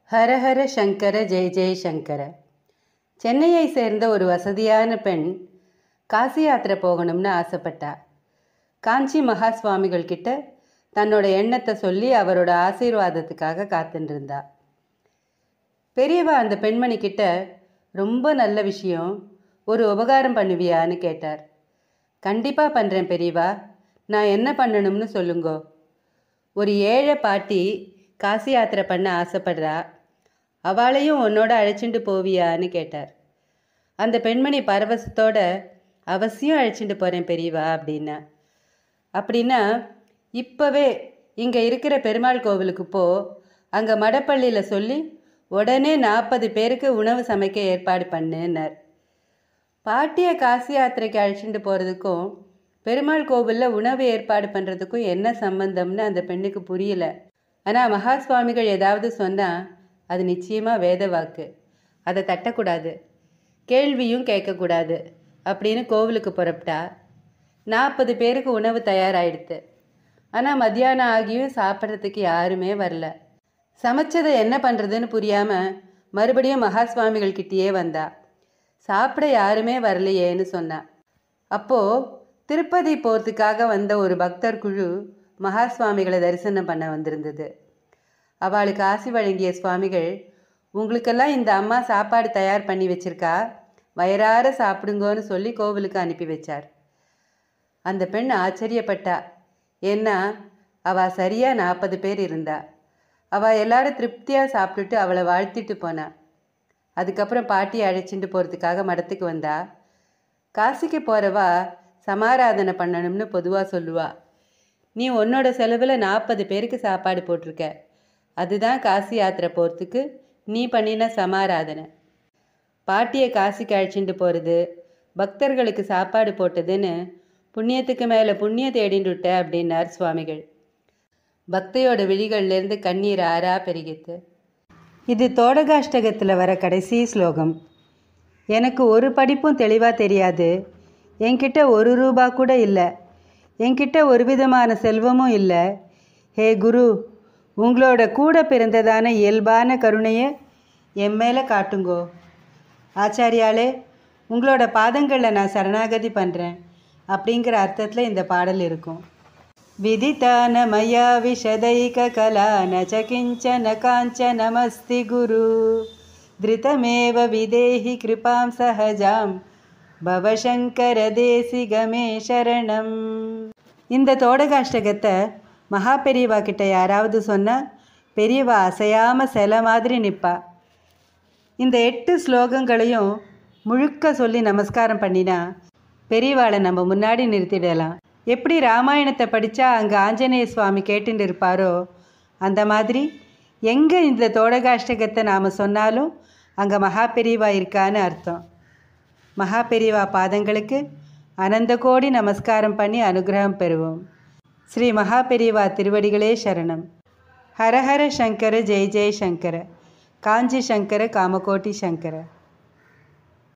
ஹரஹர சங்கர ஜெய ஜெய சங்கர. சென்னையை சேர்ந்த ஒரு வசதியான பெண் காசி யாத்திரை போகணும்னு ஆசைப்பட்டா. காஞ்சி மகா சுவாமிகள் கிட்ட தன்னோட எண்ணத்தை சொல்லி அவரோட ஆசீர்வாதத்துக்காக காத்துட்டு இருந்தா. பெரியவா அந்த பெண்மணி கிட்ட, ரொம்ப நல்ல விஷயம், ஒரு உபகாரம் பண்ணுவியான்னு கேட்டார். கண்டிப்பாக பண்ணுறேன் பெரியவா, நான் என்ன பண்ணணும்னு சொல்லுங்கோ. ஒரு ஏழை பாட்டி காசி யாத்திரை பண்ண ஆசைப்படுறா, அவளையும் உன்னோட அழைச்சிட்டு போவியான்னு கேட்டார். அந்த பெண்மணி பரவசத்தோட, அவசியம் அழைச்சிட்டு போகிறேன் பெரியவா அப்படின்னா இப்போவே இங்கே இருக்கிற பெருமாள் கோவிலுக்கு போ, அங்கே மடப்பள்ளியில் சொல்லி உடனே 40 பேருக்கு உணவு சமைக்க ஏற்பாடு பண்ணுன்னார். பாட்டியை காசி யாத்திரைக்கு அழைச்சிட்டு போகிறதுக்கும் பெருமாள் கோவிலில் உணவு ஏற்பாடு பண்ணுறதுக்கும் என்ன சம்பந்தம்னு அந்த பெண்ணுக்கு புரியல. ஆனால் மகா சுவாமிகள் ஏதாவது சொன்னால் அது நிச்சயமாக வேத வாக்கு, அதை தட்டக்கூடாது, கேள்வியும் கேட்கக்கூடாது அப்படின்னு கோவிலுக்கு புறப்பட்டா. 40 பேருக்கு உணவு தயாராகிடுது. ஆனால் மத்தியானம் ஆகியும் சாப்பிட்றதுக்கு யாருமே வரல. சமைச்சதை என்ன பண்ணுறதுன்னு புரியாமல் மறுபடியும் மகா சுவாமிகள் கிட்டேயே வந்தா. சாப்பிட யாருமே வரலையேன்னு சொன்னா. அப்போது திருப்பதி போகிறதுக்காக வந்த ஒரு பக்தர் குழு மகா சுவாமிகளை தரிசனம் பண்ண வந்திருந்தது. அவளுக்கு ஆசி வழங்கிய சுவாமிகள், உங்களுக்கெல்லாம் இந்த அம்மா சாப்பாடு தயார் பண்ணி வச்சிருக்கா, வயிறார சாப்பிடுங்கோன்னு சொல்லி கோவிலுக்கு அனுப்பி வச்சார். அந்த பெண் ஆச்சரியப்பட்டா. ஏன்னா அவள் சரியாக 40 பேர் இருந்தா. அவள் எல்லாரும் திருப்தியாக சாப்பிட்டுட்டு அவளை வாழ்த்திட்டு போனா. அதுக்கப்புறம் பாட்டியை அழைச்சிட்டு போகிறதுக்காக மடத்துக்கு வந்தா. காசிக்கு போகிறவா சமாராதனை பண்ணணும்னு பொதுவாக சொல்லுவா. நீ உன்னோட செலவில் 40 பேருக்கு சாப்பாடு போட்டிருக்க, அதுதான் காசி யாத்திரை போகிறதுக்கு நீ பண்ணின சமாராதனை. பாட்டியை காசிக்கு அழைச்சிட்டு போகிறது, பக்தர்களுக்கு சாப்பாடு போட்டதுன்னு புண்ணியத்துக்கு மேலே புண்ணியம் தேடிண்டுட்ட அப்படின்னார் சுவாமிகள். பக்தையோட விழிகள்லேருந்து கண்ணீர் ஆறா பெருகித்து. இது தோடகாஷ்டகத்தில் வர கடைசி ஸ்லோகம். எனக்கு ஒரு படிப்பும் தெளிவாக தெரியாது, என்கிட்ட 1 ரூபா கூட இல்லை, என்கிட்ட ஒரு விதமான செல்வமும் இல்லை. ஹே குரு, உங்களோட கூட பிறந்ததான இயல்பான கருணையை என் மேலே காட்டுங்கோ. ஆச்சாரியாலே, உங்களோட பாதங்களில் நான் சரணாகதி பண்ணுறேன் அப்படிங்கிற அர்த்தத்தில் இந்த பாடல் இருக்கும். விதிதான மயா விஷதைக கலா நச்ச கிஞ்சன காஞ்சனமஸ்தி குரு திருதமேவ விதேஹி கிருபாம் சஹஜாம் பவசங்கர தேசிகமே சரணம். இந்த தோடகாஷ்டகத்தை மகா பெரியவா கிட்ட யாராவது சொன்னால் பெரியவா அசையாமல் சில மாதிரி நிற்பா. இந்த 8 ஸ்லோகங்களையும் முழுக்க சொல்லி நமஸ்காரம் பண்ணினா பெரியவாளை நம்ம முன்னாடி நிறுத்திடலாம். எப்படி ராமாயணத்தை படித்தா அங்கே ஆஞ்சநேய சுவாமி கேட்டுட்டு இருப்பாரோ, அந்த மாதிரி எங்கே இந்த தோடகாஷ்டகத்தை நாம் சொன்னாலும் அங்கே மகா பெரியவா இருக்கான்னு அர்த்தம். மகா பெரியவா பாதங்களுக்கு அனந்த கோடி நமஸ்காரம் பண்ணி அனுகிரகம் பெறுவோம். ஸ்ரீ மகா பெரியவா திருவடிகளே சரணம். ஹரஹர சங்கர ஜெய ஜெய சங்கர. காஞ்சி சங்கர காமகோட்டி சங்கர.